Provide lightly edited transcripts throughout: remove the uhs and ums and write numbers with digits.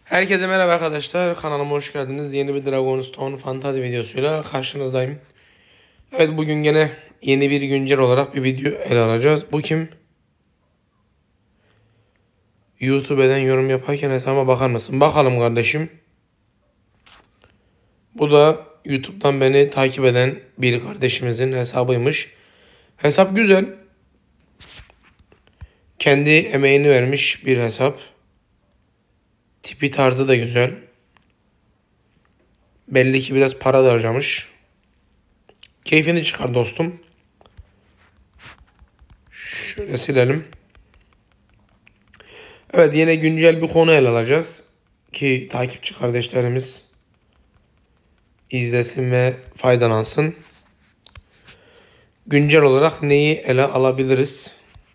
Herkese merhaba arkadaşlar. Kanalıma hoş geldiniz. Yeni bir Dragonstone fantazi videosuyla karşınızdayım. Evet, bugün gene yeni bir güncel olarak bir video ele alacağız. Bu kim? YouTube'dan yorum yaparken hesabıma bakar mısın? Bakalım kardeşim. Bu da YouTube'dan beni takip eden bir kardeşimizin hesabıymış. Hesap güzel. Kendi emeğini vermiş bir hesap. Tipi tarzı da güzel. Belli ki biraz para da harcamış. Keyfini çıkar dostum. Şöyle silelim. Evet, yine güncel bir konu ele alacağız. Ki takipçi kardeşlerimiz izlesin ve faydalansın. Güncel olarak neyi ele alabiliriz?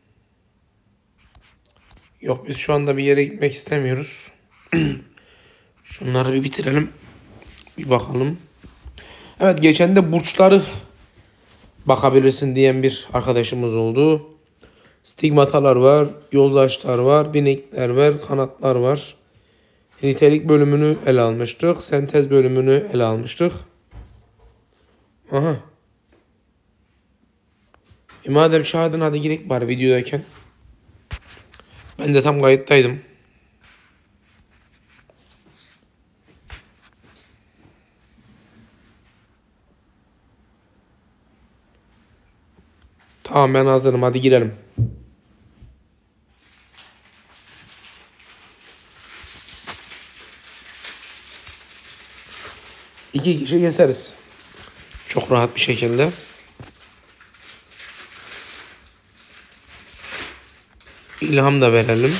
Yok, biz şu anda bir yere gitmek istemiyoruz. Şunları bir bitirelim. Bir bakalım. Evet, geçen de burçları bakabilirsin diyen bir arkadaşımız oldu. Stigmatalar var, yoldaşlar var, binekler var, kanatlar var. Nitelik bölümünü ele almıştık. Sentez bölümünü ele almıştık. Aha. Madem çağırdın, hadi girek bari videodayken. Ben de tam kayıttaydım. Tamam, ben hazırım, hadi girelim. İki kişi keseriz. Çok rahat bir şekilde. İlham da verelim.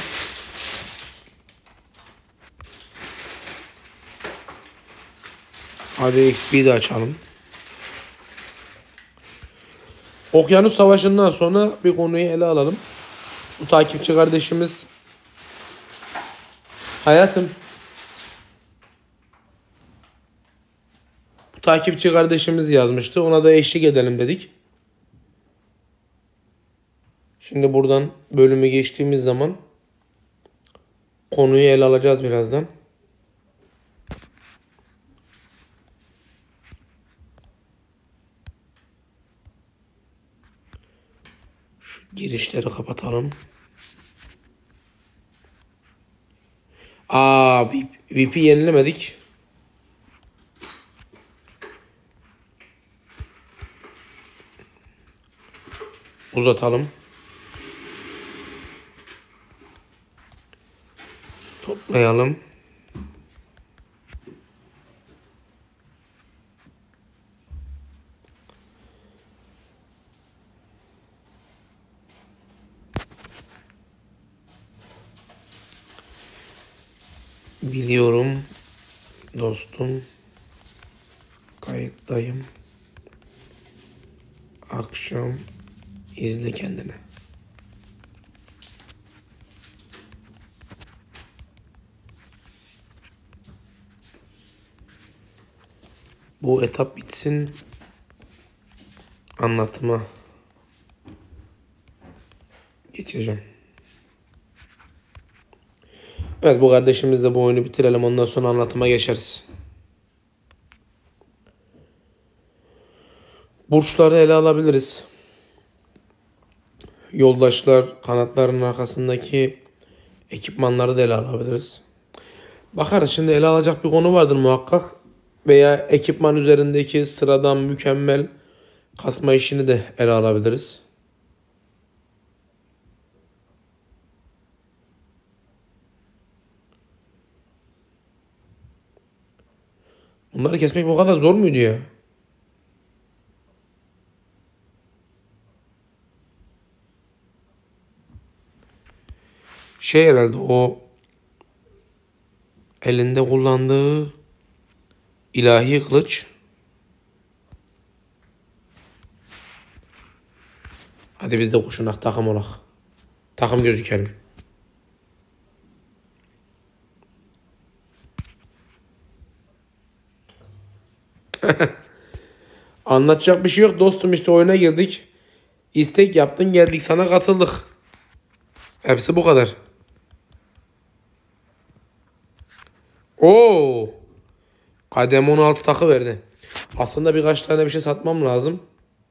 Hadi XP'yi de açalım. Okyanus Savaşı'ndan sonra bir konuyu ele alalım. Bu takipçi kardeşimiz hayatım. Bu takipçi kardeşimiz yazmıştı. Ona da eşlik edelim dedik. Şimdi buradan bölümü geçtiğimiz zaman konuyu ele alacağız birazdan. Şu girişleri kapatalım. VP yenilemedik. Uzatalım. Toplayalım. Biliyorum dostum. Kayıttayım. Akşam izle kendini. Bu etap bitsin. Anlatıma geçeceğim. Evet, bu kardeşimizle bu oyunu bitirelim. Ondan sonra anlatıma geçeriz. Burçları ele alabiliriz. Yoldaşlar, kanatların arkasındaki ekipmanları da ele alabiliriz. Bakarız, şimdi ele alacak bir konu vardır muhakkak. Veya ekipman üzerindeki sıradan mükemmel kasma işini de ele alabiliriz. Bunları kesmek bu kadar zor muydu ya? Herhalde o elinde kullandığı ilahi kılıç. Hadi biz de kuşunak takım olak. Takım gözükelim. Anlatacak bir şey yok dostum, işte oyuna girdik. İstek yaptın, geldik, sana katıldık. Hepsi bu kadar. Oo. Kadem 16 takı verdi. Aslında birkaç tane bir şey satmam lazım.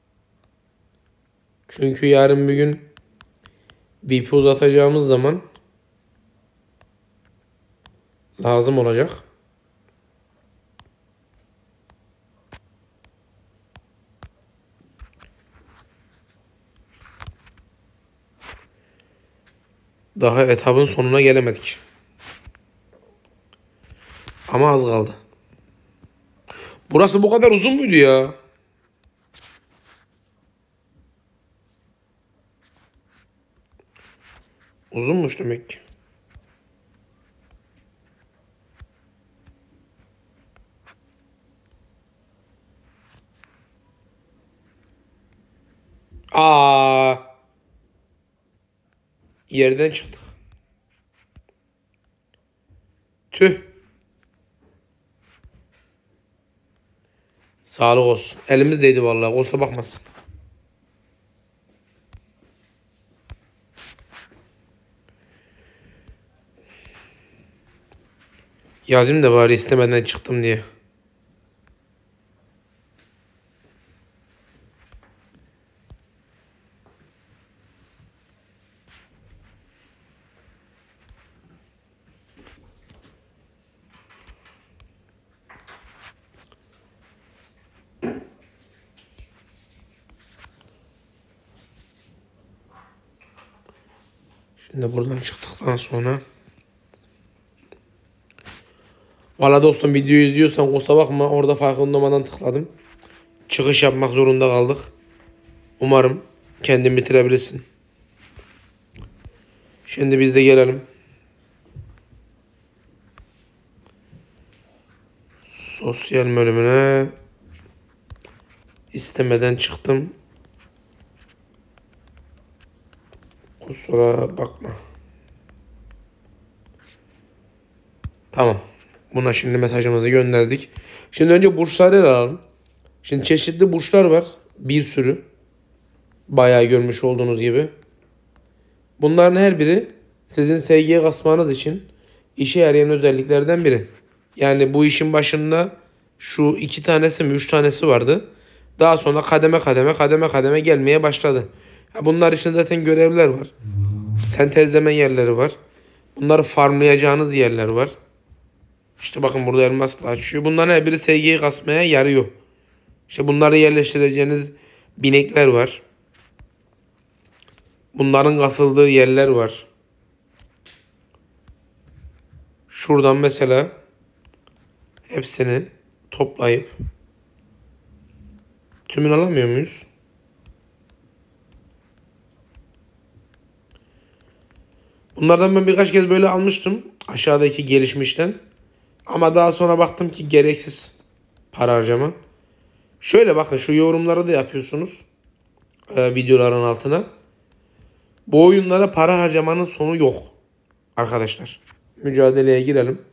Çünkü yarın bir gün VP uzatacağımız zaman lazım olacak. Daha etabın sonuna gelemedik. Ama az kaldı. Burası bu kadar uzun muydu ya? Uzunmuş demek ki. Aa, yerden çıktık. Tüh. Sağlık olsun. Elimizdeydi vallahi. Olsa bakmasın. Yazayım da bari istemeden çıktım diye. Şimdi buradan çıktıktan sonra. Valla dostum videoyu izliyorsan kusura bakma. Orada farkında olmadan tıkladım. Çıkış yapmak zorunda kaldık. Umarım kendin bitirebilirsin. Şimdi biz de gelelim. Sosyal bölümüne. İstemeden çıktım. Kusura bakma. Tamam. Buna şimdi mesajımızı gönderdik. Şimdi önce burçları ele alalım. Şimdi çeşitli burçlar var. Bir sürü. Bayağı görmüş olduğunuz gibi. Bunların her biri sizin sevgiye kasmanız için işe yarayan özelliklerden biri. Yani bu işin başında şu 2 tanesi mi 3 tanesi vardı. Daha sonra kademe gelmeye başladı. Bunlar için zaten görevler var. Sentezleme yerleri var. Bunları farmlayacağınız yerler var. İşte bakın burada elmasla açıyor. Bunların her biri sevgiyi kasmaya yarıyor. İşte bunları yerleştireceğiniz binekler var. Bunların kasıldığı yerler var. Şuradan mesela hepsini toplayıp tümünü alamıyor muyuz? Bunlardan ben birkaç kez böyle almıştım. Aşağıdaki gelişmişten. Ama daha sonra baktım ki gereksiz para harcama. Şöyle bakın şu yorumları da yapıyorsunuz. Videoların altına. Bu oyunlara para harcamanın sonu yok. Arkadaşlar. Mücadeleye girelim.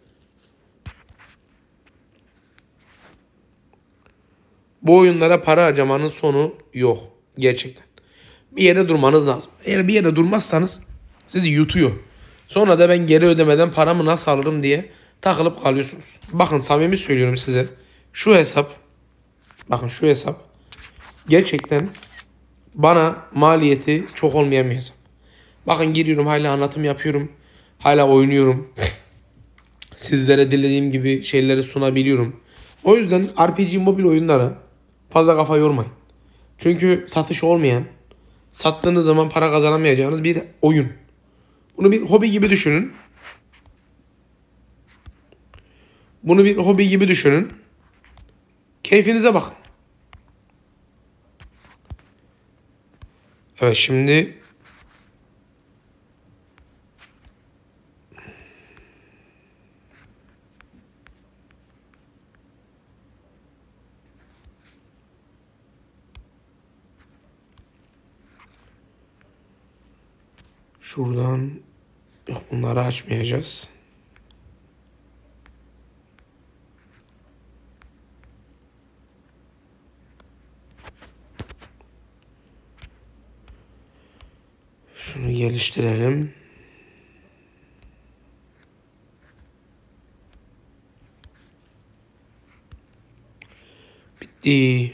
Bu oyunlara para harcamanın sonu yok. Gerçekten. Bir yere durmanız lazım. Eğer bir yere durmazsanız sizi yutuyor. Sonra da ben geri ödemeden paramı nasıl alırım diye takılıp kalıyorsunuz. Bakın samimi söylüyorum size. Şu hesap. Bakın şu hesap. Gerçekten bana maliyeti çok olmayan bir hesap. Bakın giriyorum hala anlatım yapıyorum. Hala oynuyorum. Sizlere dilediğim gibi şeyleri sunabiliyorum. O yüzden RPG mobil oyunlara fazla kafa yormayın. Çünkü satış olmayan, sattığınız zaman para kazanamayacağınız bir oyun. Bunu bir hobi gibi düşünün. Bunu bir hobi gibi düşünün. Keyfinize bakın. Evet şimdi şuradan yok bunları açmayacağız. Şunu geliştirelim. İyi.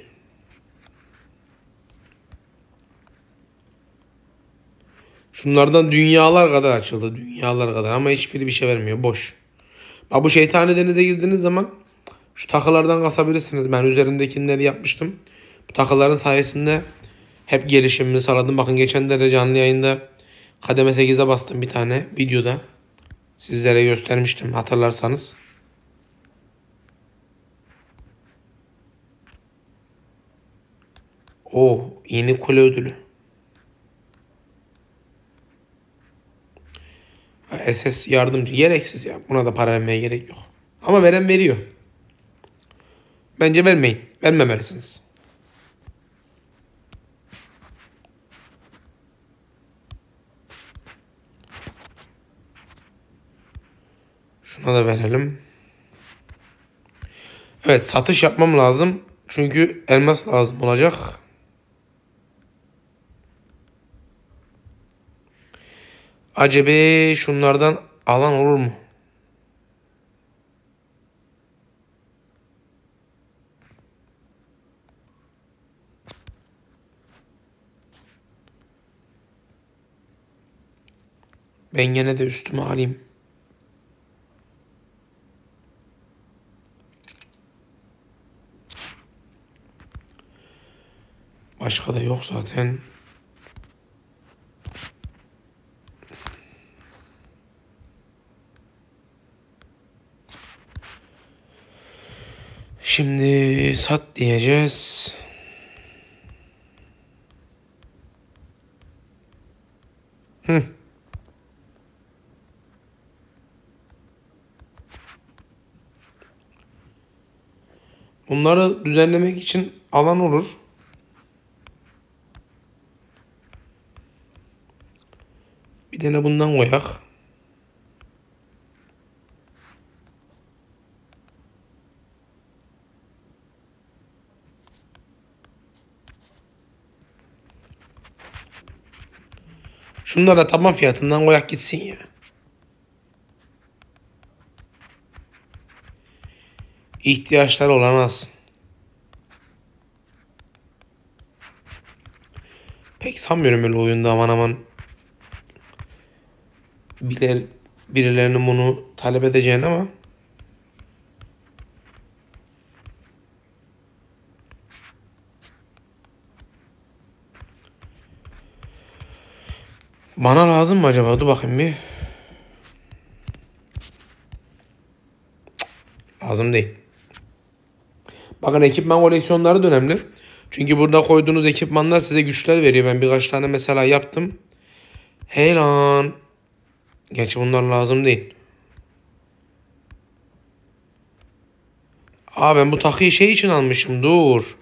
Şunlardan dünyalar kadar açıldı. Dünyalar kadar ama hiçbiri bir şey vermiyor. Boş. Bak bu şeytani denize girdiğiniz zaman şu takılardan kasabilirsiniz. Ben üzerindekileri yapmıştım. Bu takıların sayesinde hep gelişimimi sağladım. Bakın geçen de canlı yayında kademe 8'e bastım bir tane videoda. Sizlere göstermiştim hatırlarsanız. O yeni kule ödülü. SS yardımcı. Gereksiz ya. Buna da para vermeye gerek yok. Ama veren veriyor. Bence vermeyin. Vermemelisiniz. Şuna da verelim. Evet satış yapmam lazım. Çünkü elmas lazım olacak. Acaba şunlardan alan olur mu? Ben gene de üstüme alayım. Başka da yok zaten. Şimdi sat diyeceğiz. Hı. Bunları düzenlemek için alan olur. Bir tane bundan koyak. Şunları da taban fiyatından koyak gitsin ya. İhtiyaçları olan az. Pek sanmıyorum öyle oyunda aman aman. Birilerinin bunu talep edeceğini ama. Bana lazım mı acaba? Dur bakayım bir. Lazım değil. Bakın ekipman koleksiyonları da önemli. Çünkü burada koyduğunuz ekipmanlar size güçler veriyor. Ben birkaç tane mesela yaptım. Hey lan. Gerçi bunlar lazım değil. Aa ben bu takıyı şey için almışım. Dur.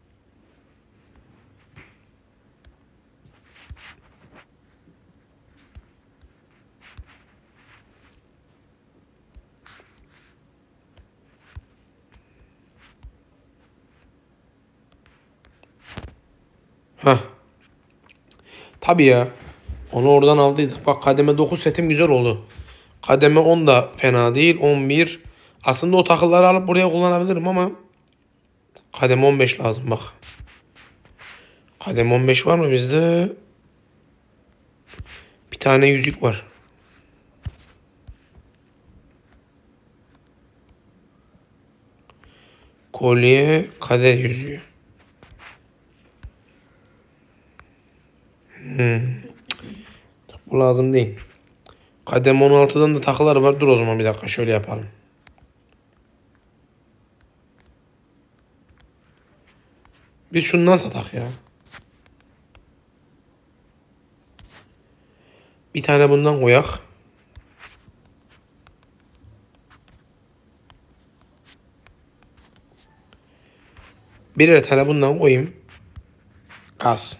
Heh. Tabii ya. Onu oradan aldıydık. Bak kademe 9 setim güzel oldu. Kademe 10 da fena değil. 11. Aslında o takıları alıp buraya kullanabilirim ama kademe 15 lazım bak. Kademe 15 var mı bizde? Bir tane yüzük var. Kolye, kader yüzüğü. Bu lazım değil. Kadem 16'dan da takılar var. Dur o zaman bir dakika şöyle yapalım. Biz şundan satak ya. Bir tane bundan koyak. Birer tane bundan koyayım. Az.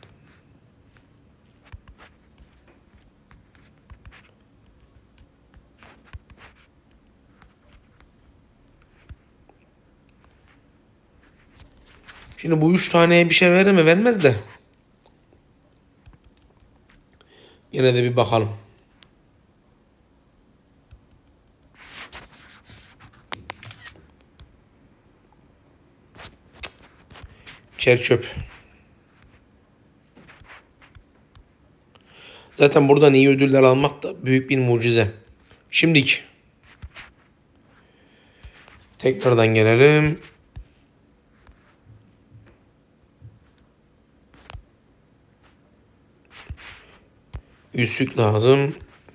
Şimdi bu 3 taneye bir şey verir mi? Vermez de. Yine de bir bakalım. Çerçöp. Zaten buradan iyi ödüller almak da büyük bir mucize. Şimdiki. Tekrardan gelelim. Yüzük lazım.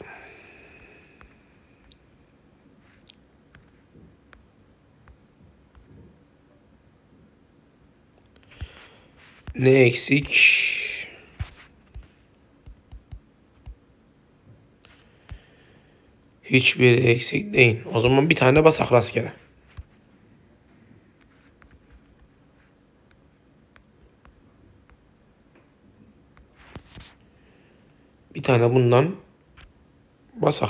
Ne eksik? Hiçbir eksik değil. O zaman bir tane basak rastgele. Bir tane bundan basak.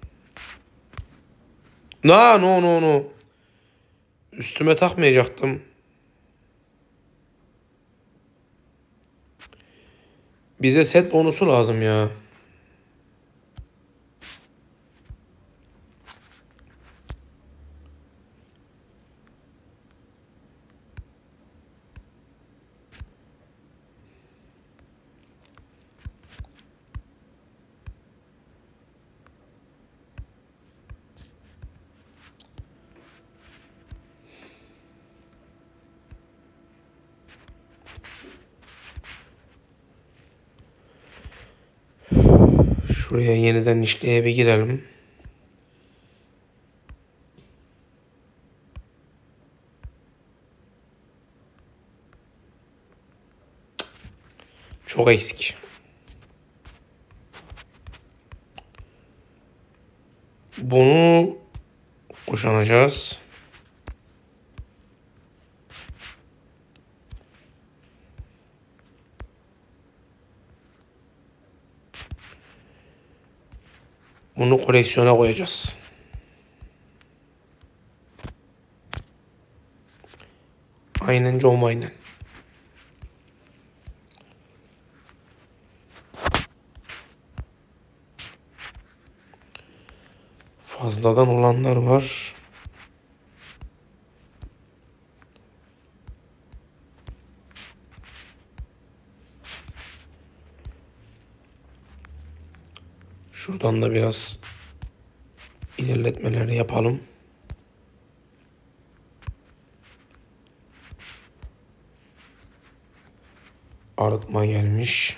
No. Üstüme takmayacaktım. Bize set bonusu lazım ya. Şuraya yeniden işleye bir girelim. Çok eksik. Bunu kuşanacağız. Bunu koleksiyona koyacağız. Aynen aynen. Fazladan olanlar var. Şuradan da biraz ilerletmeleri yapalım. Arıtma gelmiş.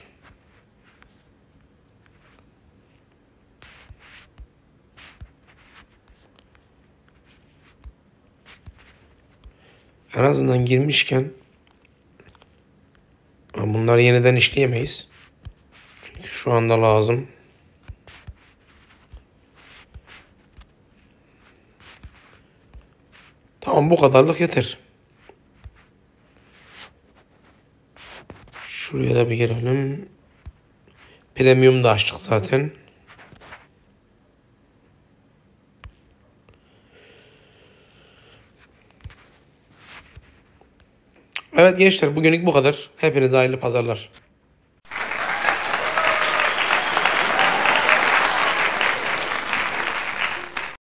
En azından girmişken bunları yeniden işleyemeyiz. Çünkü şu anda lazım. Tamam, bu kadarlık yeter. Şuraya da bir girelim. Premium da açtık zaten. Evet gençler, bugünlük bu kadar. Hepinize hayırlı pazarlar.